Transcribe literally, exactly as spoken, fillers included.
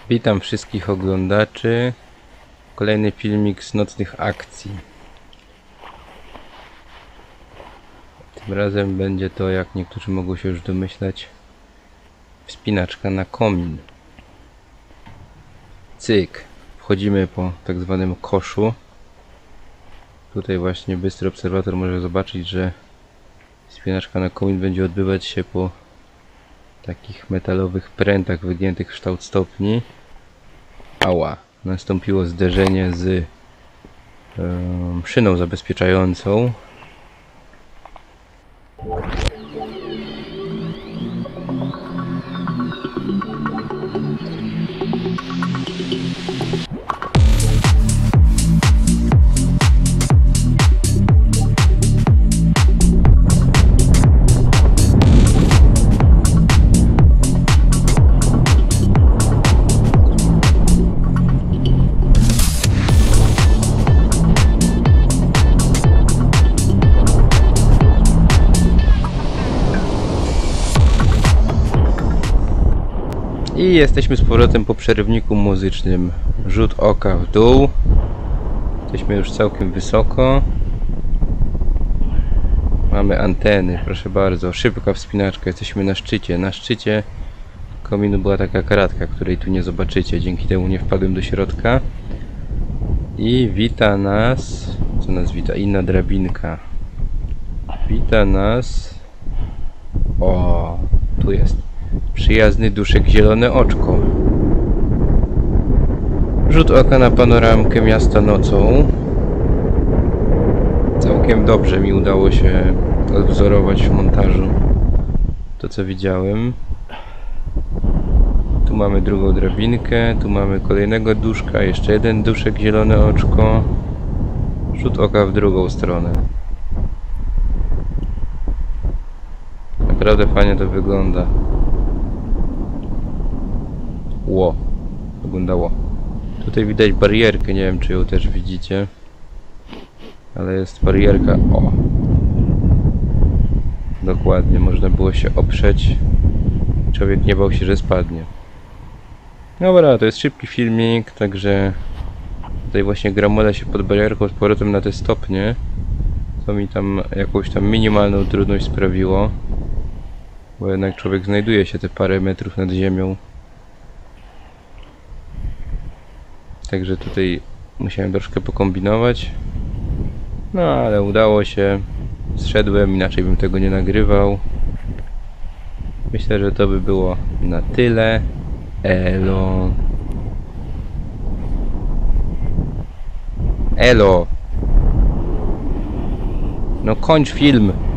Witam wszystkich oglądaczy. Kolejny filmik z nocnych akcji. Tym razem będzie to, jak niektórzy mogą się już domyślać, wspinaczka na komin. Cyk. Wchodzimy po tak zwanym koszu. Tutaj właśnie bystry obserwator może zobaczyć, że wspinaczka na komin będzie odbywać się po takich metalowych prętach wygiętych w kształt stopni. Ała. Nastąpiło zderzenie z yy, szyną zabezpieczającą. I jesteśmy z powrotem po przerywniku muzycznym. Rzut oka w dół. Jesteśmy już całkiem wysoko. Mamy anteny, proszę bardzo. Szybka wspinaczka, jesteśmy na szczycie. Na szczycie kominu była taka kratka, której tu nie zobaczycie. Dzięki temu nie wpadłem do środka. I wita nas... Co nas wita? Inna drabinka. Wita nas... O, tu jest. Przyjazny duszek zielone oczko. Rzut oka na panoramkę miasta nocą. Całkiem dobrze mi udało się odwzorować w montażu to, co widziałem. Tu mamy drugą drabinkę, tu mamy kolejnego duszka, jeszcze jeden duszek zielone oczko. Rzut oka w drugą stronę. Naprawdę fajnie to wygląda. Ło, wyglądało. Tutaj widać barierkę, nie wiem, czy ją też widzicie. Ale jest barierka, o. Dokładnie, można było się oprzeć. Człowiek nie bał się, że spadnie. Dobra, to jest szybki filmik, także tutaj właśnie gramolę się pod barierką z powrotem na te stopnie, co mi tam jakąś tam minimalną trudność sprawiło. Bo jednak człowiek znajduje się te parę metrów nad ziemią. Także tutaj musiałem troszkę pokombinować. No ale udało się. Zszedłem, inaczej bym tego nie nagrywał. Myślę, że to by było na tyle. Elo. Elo. No kończ film.